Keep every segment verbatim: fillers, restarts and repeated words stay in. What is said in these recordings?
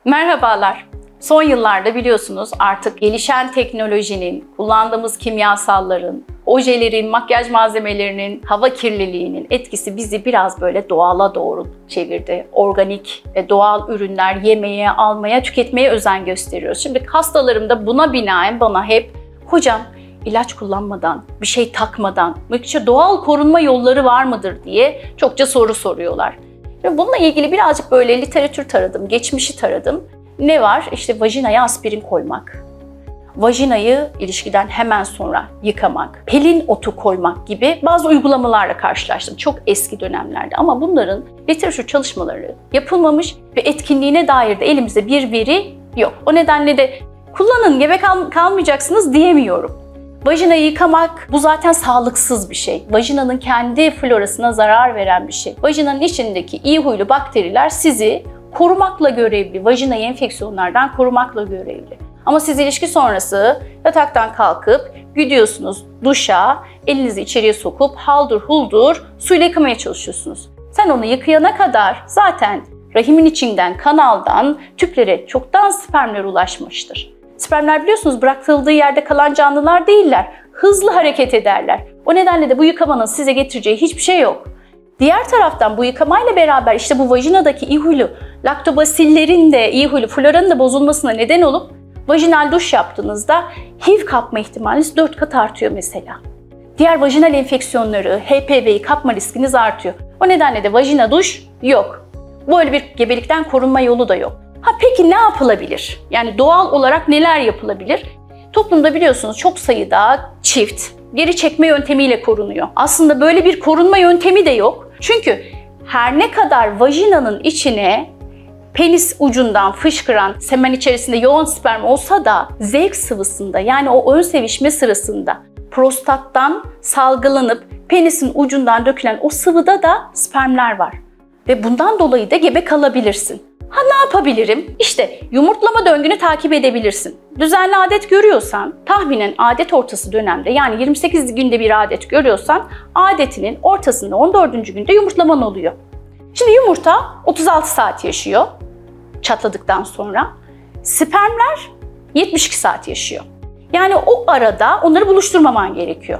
Merhabalar. Son yıllarda biliyorsunuz artık gelişen teknolojinin, kullandığımız kimyasalların, ojelerin, makyaj malzemelerinin, hava kirliliğinin etkisi bizi biraz böyle doğala doğru çevirdi. Organik, doğal ürünler yemeye, almaya, tüketmeye özen gösteriyoruz. Şimdi hastalarım da buna binaen bana hep, hocam ilaç kullanmadan, bir şey takmadan, mümkünse doğal korunma yolları var mıdır diye çokça soru soruyorlar. Ve bununla ilgili birazcık böyle literatür taradım, geçmişi taradım. Ne var? İşte vajinaya aspirin koymak, vajinayı ilişkiden hemen sonra yıkamak, pelin otu koymak gibi bazı uygulamalarla karşılaştım. Çok eski dönemlerde ama bunların literatür çalışmaları yapılmamış ve etkinliğine dair de elimizde bir veri yok. O nedenle de kullanın, gebe kal kalmayacaksınız diyemiyorum. Vajinayı yıkamak bu zaten sağlıksız bir şey. Vajinanın kendi florasına zarar veren bir şey. Vajinanın içindeki iyi huylu bakteriler sizi korumakla görevli, vajinayı enfeksiyonlardan korumakla görevli. Ama siz ilişki sonrası yataktan kalkıp gidiyorsunuz duşa, elinizi içeriye sokup haldır huldur suyla yıkamaya çalışıyorsunuz. Sen onu yıkayana kadar zaten rahimin içinden, kanaldan tüplere çoktan spermler ulaşmıştır. Spermler biliyorsunuz bırakıldığı yerde kalan canlılar değiller. Hızlı hareket ederler. O nedenle de bu yıkamanın size getireceği hiçbir şey yok. Diğer taraftan bu yıkamayla beraber işte bu vajinadaki iyi huylu laktobasillerin de iyi huylu floranın da bozulmasına neden olup vajinal duş yaptığınızda H I V kapma ihtimaliniz dört kat artıyor mesela. Diğer vajinal enfeksiyonları, H P V'yi kapma riskiniz artıyor. O nedenle de vajina duş yok. Böyle bir gebelikten korunma yolu da yok. Ha peki ne yapılabilir? Yani doğal olarak neler yapılabilir? Toplumda biliyorsunuz çok sayıda çift geri çekme yöntemiyle korunuyor. Aslında böyle bir korunma yöntemi de yok. Çünkü her ne kadar vajinanın içine penis ucundan fışkıran semen içerisinde yoğun sperm olsa da zevk sıvısında yani o ön sevişme sırasında prostattan salgılanıp penisin ucundan dökülen o sıvıda da spermler var. Ve bundan dolayı da gebe kalabilirsin. Ha ne yapabilirim? İşte yumurtlama döngünü takip edebilirsin. Düzenli adet görüyorsan, tahminen adet ortası dönemde yani yirmi sekiz günde bir adet görüyorsan adetinin ortasında on dördüncü günde yumurtlaman oluyor. Şimdi yumurta otuz altı saat yaşıyor çatladıktan sonra. Spermler yetmiş iki saat yaşıyor. Yani o arada onları buluşturmaman gerekiyor.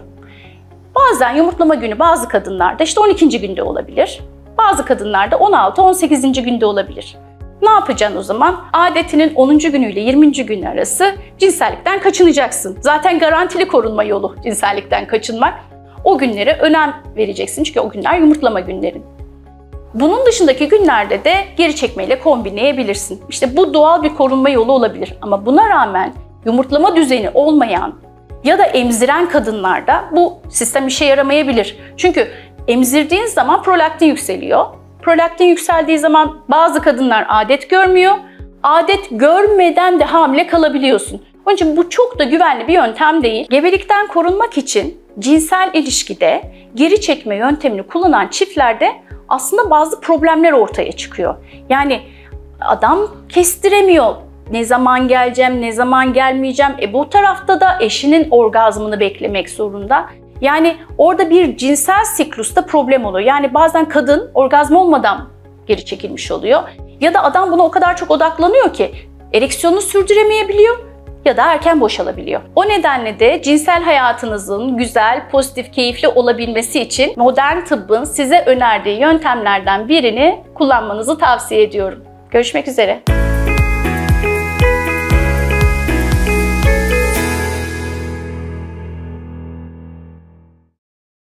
Bazen yumurtlama günü bazı kadınlarda işte on ikinci günde olabilir. Bazı kadınlarda on altı on sekizinci günde olabilir. Ne yapacaksın o zaman? Adetinin onuncu günüyle yirminci gün arası cinsellikten kaçınacaksın. Zaten garantili korunma yolu cinsellikten kaçınmak. O günlere önem vereceksin çünkü o günler yumurtlama günlerin. Bunun dışındaki günlerde de geri çekmeyle kombinleyebilirsin. İşte bu doğal bir korunma yolu olabilir. Ama buna rağmen yumurtlama düzeni olmayan ya da emziren kadınlarda bu sistem işe yaramayabilir. Çünkü emzirdiğin zaman prolaktin yükseliyor. Prolaktin yükseldiği zaman bazı kadınlar adet görmüyor. Adet görmeden de hamile kalabiliyorsun. Onun için bu çok da güvenli bir yöntem değil. Gebelikten korunmak için cinsel ilişkide geri çekme yöntemini kullanan çiftlerde aslında bazı problemler ortaya çıkıyor. Yani adam kestiremiyor. Ne zaman geleceğim, ne zaman gelmeyeceğim. E bu tarafta da eşinin orgazmını beklemek zorunda. Yani orada bir cinsel siklusta problem oluyor. Yani bazen kadın orgazm olmadan geri çekilmiş oluyor. Ya da adam buna o kadar çok odaklanıyor ki ereksiyonunu sürdüremeyebiliyor ya da erken boşalabiliyor. O nedenle de cinsel hayatınızın güzel, pozitif, keyifli olabilmesi için modern tıbbın size önerdiği yöntemlerden birini kullanmanızı tavsiye ediyorum. Görüşmek üzere.